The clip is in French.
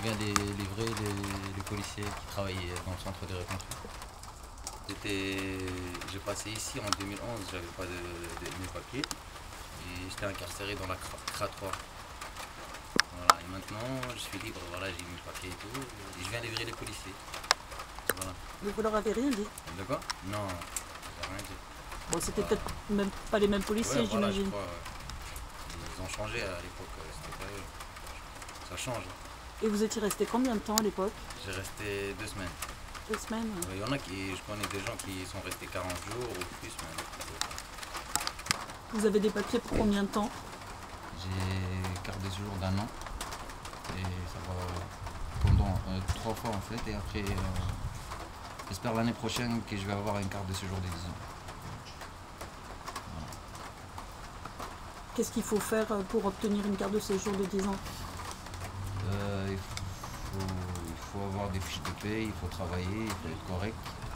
viens livrer les policiers qui travaillaient dans le centre de rétention. J'ai passé ici en 2011, j'avais pas mes papiers et j'étais incarcéré dans la CRA 3. Voilà, et maintenant je suis libre, voilà, j'ai mes papiers et tout, et je viens livrer les policiers. Voilà. Mais vous leur avez rien dit? De quoi? Non, j'ai rien dit. Bon, c'était peut-être même pas les mêmes policiers, Ouais, voilà, j'imagine. je crois, ouais. Ils ont changé à l'époque, c'était pas eux. Ça change. Et vous étiez resté combien de temps à l'époque? J'ai resté 2 semaines. 2 semaines? Il y en a je connais des gens qui sont restés 40 jours ou plus même. Vous avez des papiers pour combien de temps? J'ai carte de séjour d'1 an. Et ça va pendant 3 fois en fait. Et après, j'espère l'année prochaine que je vais avoir une carte de séjour de 10 ans. Voilà. Qu'est-ce qu'il faut faire pour obtenir une carte de séjour de 10 ans? Il faut avoir des fiches de paie, il faut travailler, il faut être correct.